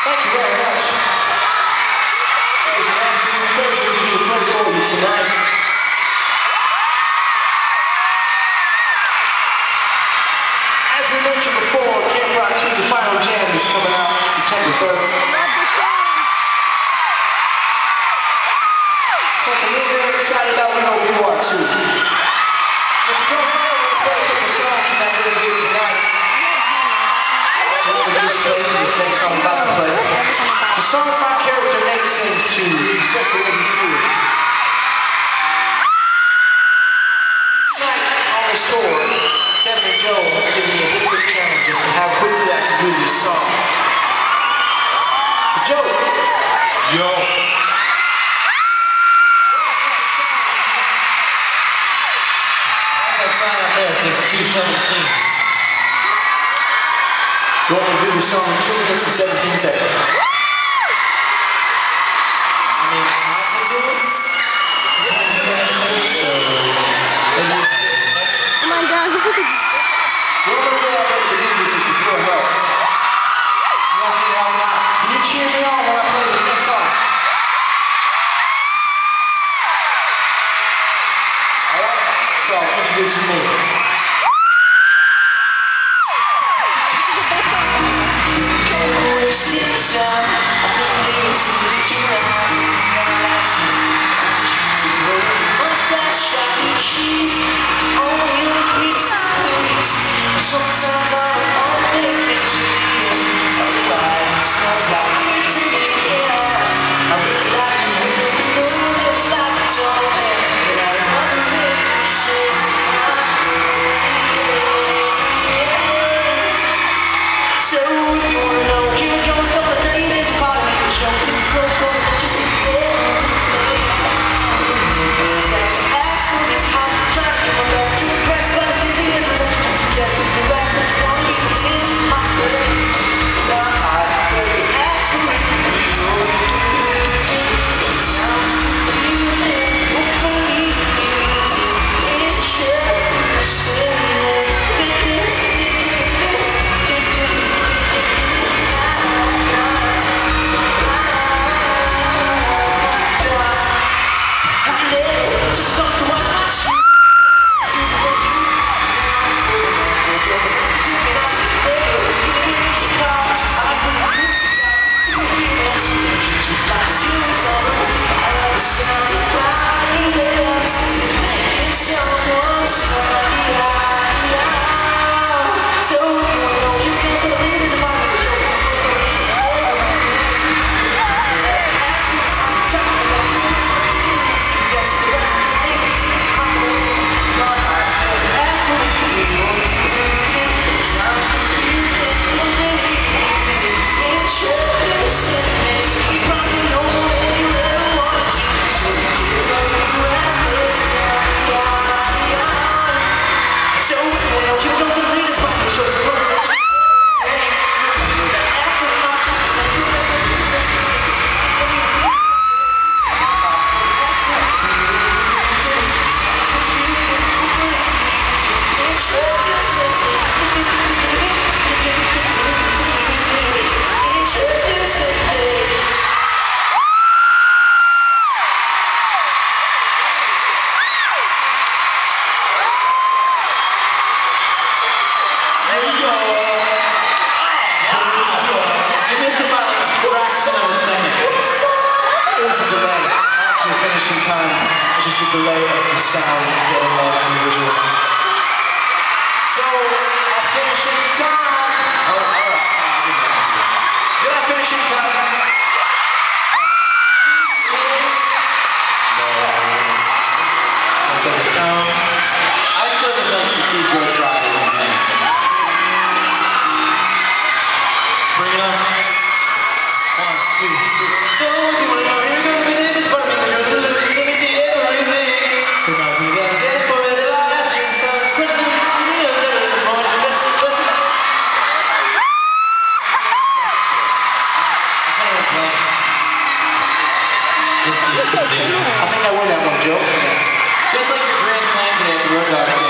Thank you very much. It is an absolute pleasure to be able to play for you tonight. As we mentioned before, Camp Rock 2, the final jam is coming out September 3rd. Something we're very excited about, we hope you are too. If you don't know, we're going to play a couple songs from that little bit tonight. We just played this next song I'm about to play. It's a song my character Nate sings to, especially when he feels. Each night on this tour, Demi and Joe have given me a different challenge as to how quickly I can do this song. So Joe. Yo. Sign up there, it says 2:17. You want me to do the song in 2 minutes and 17 seconds? I mean, I can do it in 2 minutes, so maybe. Oh my God, the only way I'm able to do this is with your help. You want me to help me out? Can you cheer me on when I play this next song? Alright, let's go. Introducing me. Just the delay of the sound getting there in the visual. So, I finished in time. Oh, alright. Did I finish in time? No. I still just like to see Joe try it. Bring it on. 1, 2, 3. So, do you want to know you're going to be doing this part of me? Let me see everything. Could not be that day for it if I asked you. Sounds Christmas. I think I won that one, Joe. Just like your grand slam today at the Road Dog.